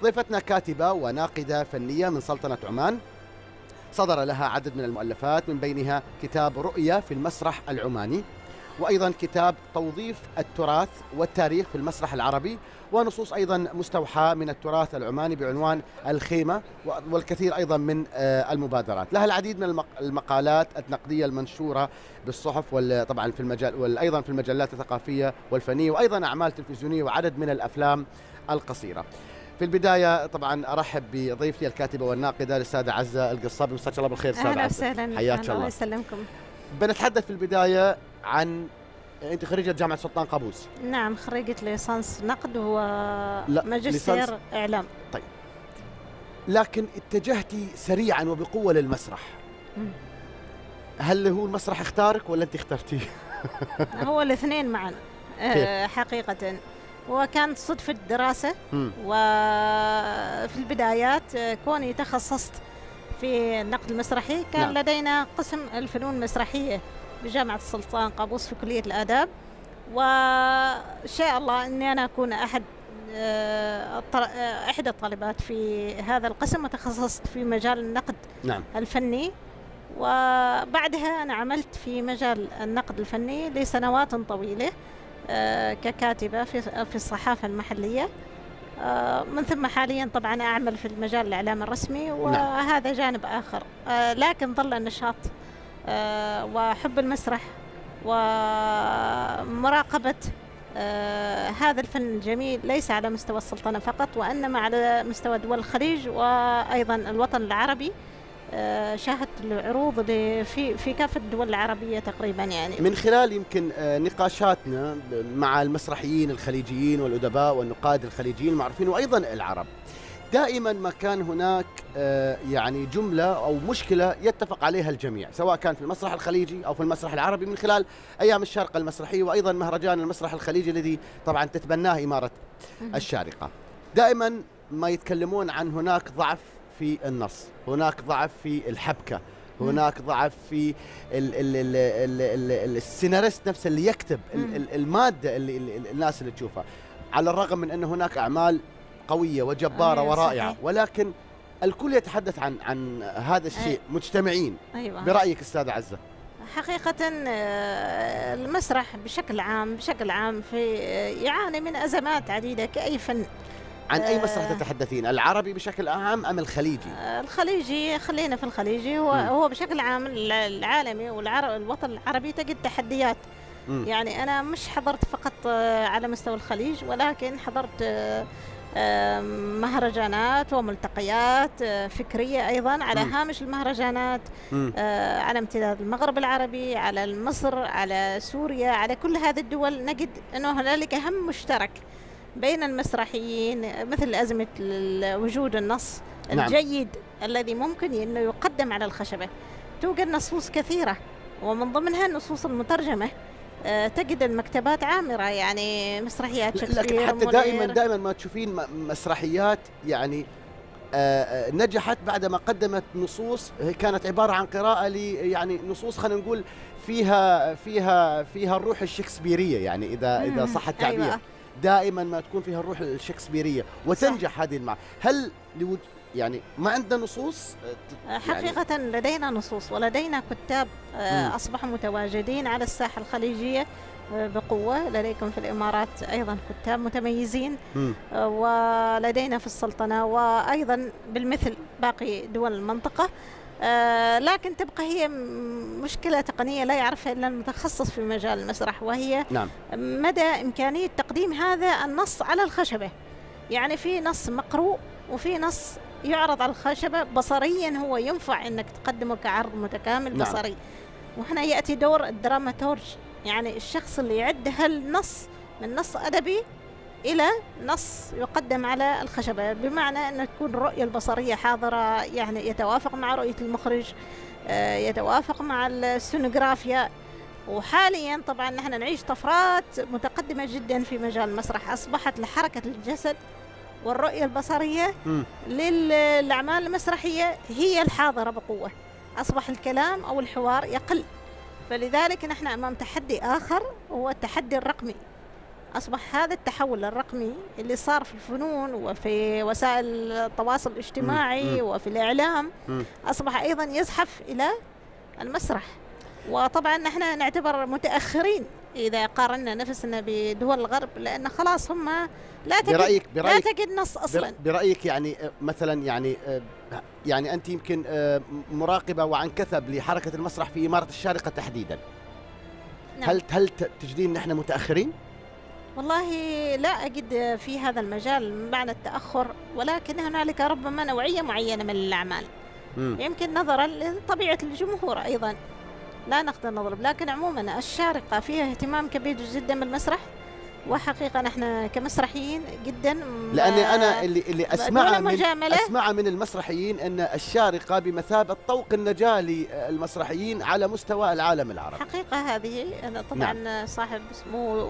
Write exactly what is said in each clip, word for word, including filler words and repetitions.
ضيفتنا كاتبة وناقدة فنية من سلطنة عمان، صدر لها عدد من المؤلفات من بينها كتاب رؤية في المسرح العماني، وأيضا كتاب توظيف التراث والتاريخ في المسرح العربي، ونصوص أيضا مستوحاة من التراث العماني بعنوان الخيمة، والكثير أيضا من المبادرات. لها العديد من المقالات النقدية المنشورة بالصحف وطبعا في المجال وأيضا في المجلات الثقافية والفنية، وأيضا أعمال تلفزيونية وعدد من الأفلام القصيرة. في البداية طبعا أرحب بضيفتي الكاتبة والناقدة الأستاذة عزة القصابي. مساك الله بالخير أستاذة عزة. أهلا وسهلا، حياك الله. الله يسلمكم. بنتحدث في البداية عن أنت خريجة جامعة سلطان قابوس. نعم، خريجة ليسانس نقد وماجستير إعلام. طيب، لكن اتجهتي سريعا وبقوة للمسرح. م. هل هو المسرح اختارك ولا أنت اخترتيه؟ هو الاثنين معا أه حقيقة، وكانت صدفة دراسة. م. وفي البدايات كوني تخصصت في النقد المسرحي، كان نعم. لدينا قسم الفنون المسرحية بجامعة السلطان قابوس في كلية الآداب، وشاء الله أني أنا أكون أحد إحدى الطالبات في هذا القسم، وتخصصت في مجال النقد نعم. الفني. وبعدها أنا عملت في مجال النقد الفني لسنوات طويلة ككاتبة في الصحافة المحلية، من ثم حاليا طبعا أعمل في المجال الإعلام الرسمي، وهذا جانب آخر. لكن ظل النشاط أه وحب المسرح ومراقبة أه هذا الفن الجميل ليس على مستوى السلطنة فقط، وإنما على مستوى دول الخليج وأيضا الوطن العربي. أه شاهدت العروض في في كافة الدول العربية تقريبا. يعني من خلال يمكن نقاشاتنا مع المسرحيين الخليجيين والأدباء والنقاد الخليجيين المعروفين وأيضا العرب، دائما ما كان هناك يعني جملة أو مشكلة يتفق عليها الجميع، سواء كان في المسرح الخليجي أو في المسرح العربي، من خلال أيام الشارقة المسرحية وأيضا مهرجان المسرح الخليجي الذي طبعا تتبناه إمارة الشارقة. دائما ما يتكلمون عن هناك ضعف في النص، هناك ضعف في الحبكة، هناك ضعف في ال ال ال ال ال السيناريست نفسه اللي يكتب المادة اللي الناس اللي تشوفها، على الرغم من أن هناك أعمال قوية وجبارة أيوة ورائعة صحيح. ولكن الكل يتحدث عن عن هذا الشيء. أيوة. مجتمعين. أيوة. برأيك أستاذة عزة؟ حقيقة المسرح بشكل عام بشكل عام في يعاني من أزمات عديدة كأي فن. عن أي مسرح تتحدثين؟ العربي بشكل عام أم الخليجي؟ الخليجي، خلينا في الخليجي. هو, هو بشكل عام العالمي والوطن العربي تجد تحديات. م. يعني أنا مش حضرت فقط على مستوى الخليج، ولكن حضرت مهرجانات وملتقيات فكرية أيضا على م. هامش المهرجانات، على امتداد المغرب العربي، على مصر، على سوريا، على كل هذه الدول. نجد أنه هنالك هم مشترك بين المسرحيين، مثل أزمة وجود النص نعم. الجيد الذي ممكن أنه يقدم على الخشبة. توجد نصوص كثيرة، ومن ضمنها النصوص المترجمة. أه تجد المكتبات عامرة، يعني مسرحيات شكسبير. لكن حتى دائما دائما ما تشوفين مسرحيات يعني أه نجحت بعدما قدمت نصوص كانت عبارة عن قراءة ل يعني نصوص خلينا نقول فيها فيها فيها الروح الشكسبيرية، يعني إذا إذا صح التعبير. أيوة. دائما ما تكون فيها الروح الشكسبيرية وتنجح صح. هذه المع... هل يعني ما عندنا نصوص؟ يعني حقيقة لدينا نصوص ولدينا كتاب أصبحوا متواجدين على الساحة الخليجية بقوة. لديكم في الإمارات أيضا كتاب متميزين، ولدينا في السلطنة وأيضا بالمثل باقي دول المنطقة. آه لكن تبقى هي مشكلة تقنية لا يعرفها إلا المتخصص في مجال المسرح، وهي نعم. مدى إمكانية تقديم هذا النص على الخشبة. يعني في نص مقروء وفي نص يعرض على الخشبة بصريا، هو ينفع أنك تقدمه كعرض متكامل نعم. بصري. وهنا يأتي دور الدراماتورج، يعني الشخص اللي يعد هالنص من نص أدبي إلى نص يقدم على الخشبة، بمعنى أن تكون الرؤية البصرية حاضرة، يعني يتوافق مع رؤية المخرج، يتوافق مع السونوغرافيا. وحاليا طبعا نحن نعيش طفرات متقدمة جدا في مجال المسرح، أصبحت لحركة الجسد والرؤية البصرية م. للأعمال المسرحية هي الحاضرة بقوة. أصبح الكلام أو الحوار يقل، فلذلك نحن أمام تحدي آخر، هو التحدي الرقمي. أصبح هذا التحول الرقمي اللي صار في الفنون وفي وسائل التواصل الاجتماعي مم. وفي الإعلام مم. أصبح أيضا يزحف إلى المسرح. وطبعا نحن نعتبر متأخرين إذا قارنا نفسنا بدول الغرب، لأن خلاص هم لا تجد برأيك لا برأيك تجد نص أصلا. برأيك يعني آه، مثلا يعني آه، يعني أنت يمكن آه، مراقبة وعن كثب لحركة المسرح في إمارة الشارقة تحديدا. نعم. هل هل ت- تجدين نحن متأخرين؟ والله لا أجد في هذا المجال معنى التأخر، ولكن هنالك ربما نوعية معينة من الأعمال، مم. يمكن نظرا لطبيعة الجمهور أيضا، لا نقدر نضرب. لكن عموما الشارقة فيها اهتمام كبير جدا بالمسرح، وحقيقة نحن كمسرحيين جدا لأني أنا اللي اللي أسمعه دون من مجاملة. أسمعه من المسرحيين أن الشارقة بمثابة طوق النجاة للمسرحيين على مستوى العالم العربي. حقيقة هذه أنا طبعا نعم. صاحب اسمه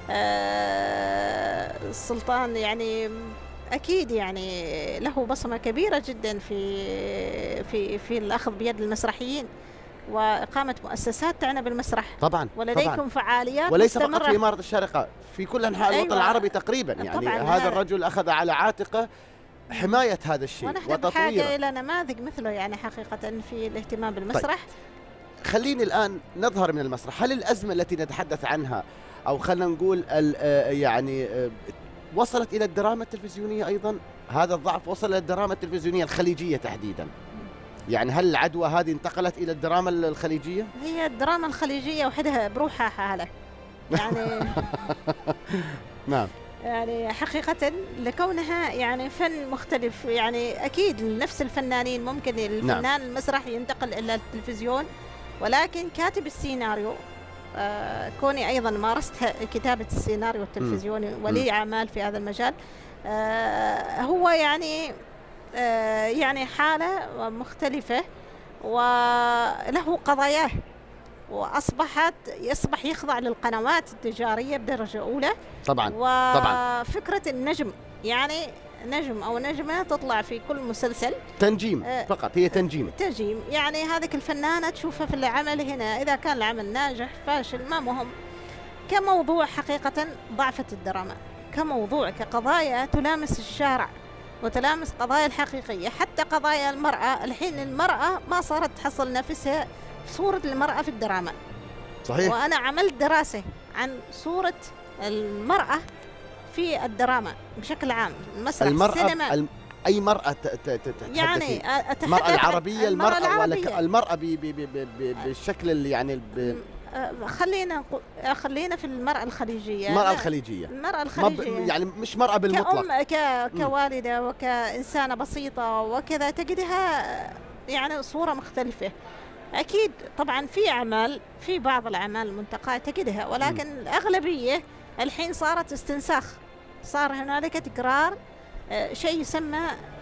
آه السلطان يعني أكيد يعني له بصمة كبيرة جدا في في في الأخذ بيد المسرحيين وإقامة مؤسسات تعنى بالمسرح. طبعا ولديكم طبعا. فعاليات وليس مستمرة فقط في إمارة الشارقة، في كل أنحاء الوطن أيوة. العربي تقريبا. يعني طبعاً هذا هذا. الرجل أخذ على عاتقه حماية هذا الشيء ونحن بحاجة وتطويره. إلى نماذج مثله يعني حقيقة في الاهتمام بالمسرح. طيب. خليني الآن نظهر من المسرح. هل الأزمة التي نتحدث عنها أو خلينا نقول يعني وصلت إلى الدراما التلفزيونية أيضا؟ هذا الضعف وصل إلى الدراما التلفزيونية الخليجية تحديدا. يعني هل العدوى هذه انتقلت إلى الدراما الخليجية؟ هي الدراما الخليجية وحدها بروحها حالة يعني نعم. يعني حقيقة لكونها يعني فن مختلف، يعني أكيد نفس الفنانين ممكن الفنان نعم. المسرح ينتقل إلى التلفزيون، ولكن كاتب السيناريو آه كوني أيضا مارست كتابة السيناريو التلفزيوني ولي أعمال في هذا المجال، آه هو يعني آه يعني حالة مختلفة وله قضاياه، وأصبحت يصبح يخضع للقنوات التجارية بدرجة أولى. طبعا وفكرة النجم يعني نجم أو نجمة تطلع في كل مسلسل تنجيم آه فقط، هي تنجيم تنجيم يعني هذيك الفنانة تشوفها في العمل هنا، إذا كان العمل ناجح فاشل ما مهم. كموضوع حقيقة ضعفت الدراما كموضوع كقضايا تلامس الشارع وتلامس قضايا الحقيقية، حتى قضايا المرأة. الحين المرأة ما صارت تحصل نفسها في صورة المرأة في الدراما. صحيح. وأنا عملت دراسة عن صورة المرأة في الدراما بشكل عام، المسرح المرأة السينما الم... أي مرأة تتحدث يعني المرأة العربية، المرأة العربية. ولا المرأة ب... ب... ب... ب... بالشكل اللي يعني ب... خلينا خلينا في المرأة الخليجية. المرأة الخليجية المرأة الخليجية ب... يعني مش مرأة بالمطلق، كأم ك... كوالدة وكإنسانة بسيطة وكذا تجدها يعني صورة مختلفة. أكيد طبعا في أعمال في بعض الأعمال المنتقاة تجدها، ولكن م. الأغلبية الحين صارت استنساخ، صار هنالك تكرار آه شيء يسمى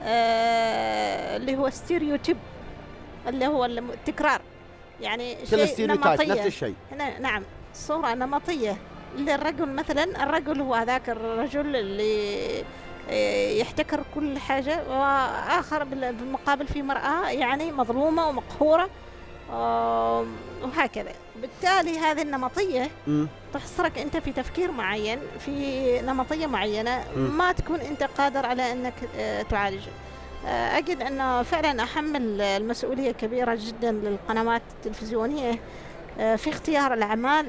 آه اللي هو ستيريوتيب، اللي هو التكرار يعني شيء نمطية. نفس الشيء. نعم صورة نمطية للرجل، مثلا الرجل هو ذاك الرجل اللي يحتكر كل حاجة، وآخر بالمقابل في مرأة يعني مظلومة ومقهورة وهكذا. بالتالي هذه النمطية م. تحصرك أنت في تفكير معين في نمطية معينة م. ما تكون أنت قادر على أنك تعالجه. أجد أنه فعلا أحمل المسؤولية كبيرة جدا للقنوات التلفزيونية في اختيار الأعمال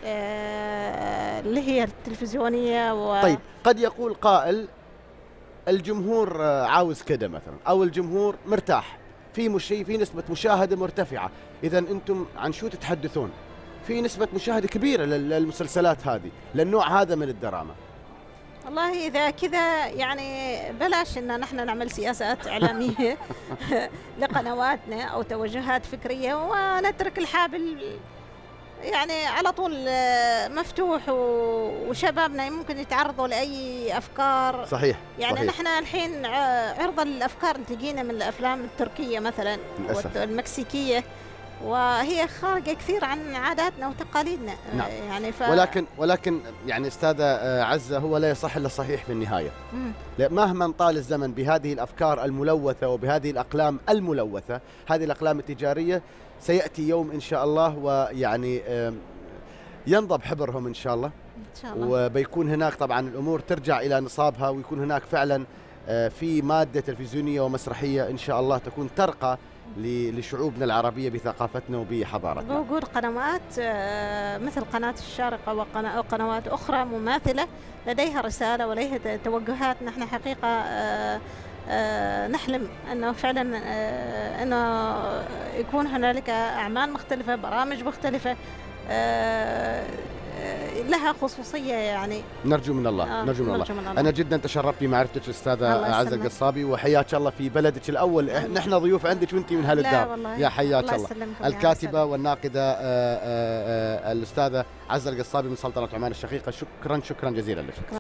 اللي هي التلفزيونية و... طيب قد يقول قائل الجمهور عاوز كده مثلا، أو الجمهور مرتاح في مشي في نسبة مشاهدة مرتفعة، إذا أنتم عن شو تتحدثون؟ في نسبة مشاهدة كبيرة للمسلسلات هذه للنوع هذا من الدراما. والله إذا كذا يعني بلاش إن نحن نعمل سياسات إعلامية لقنواتنا أو توجهات فكرية، ونترك الحابل يعني على طول مفتوح، وشبابنا ممكن يتعرضوا لأي أفكار. صحيح. يعني صحيح. نحن الحين عرضة للأفكار اللي تجينا من الأفلام التركية مثلا والمكسيكية، وهي خارجة كثير عن عاداتنا وتقاليدنا. نعم. يعني ف... ولكن ولكن يعني أستاذة عزة هو لا يصح إلا الصحيح في النهاية. مهما طال الزمن بهذه الأفكار الملوثة وبهذه الأقلام الملوثة، هذه الأقلام التجارية سيأتي يوم إن شاء الله ويعني ينضب حبرهم إن شاء الله، إن شاء الله. وبيكون هناك طبعا الأمور ترجع إلى نصابها، ويكون هناك فعلا في مادة تلفزيونية ومسرحية إن شاء الله تكون ترقى لشعوبنا العربية بثقافتنا وبحضارتنا. وجود قنوات مثل قناة الشارقة وقنوات أخرى مماثلة لديها رسالة ولديها توجهات. نحن حقيقة نحلم أنه فعلا أنه يكون هنالك أعمال مختلفة، برامج مختلفة لها خصوصية يعني. نرجو من الله. آه نرجو من الله. من الله. أنا جدا تشرفت بمعرفتك أستاذة عزة القصابي، وحياك الله في بلدك الأول. نحن ضيوف عندك وأنت من هالدار. يا حياك الله. الله الكاتبة والناقدة الأستاذة عزة القصابي من سلطنة عمان الشقيقة، شكرا شكرا جزيلا لك.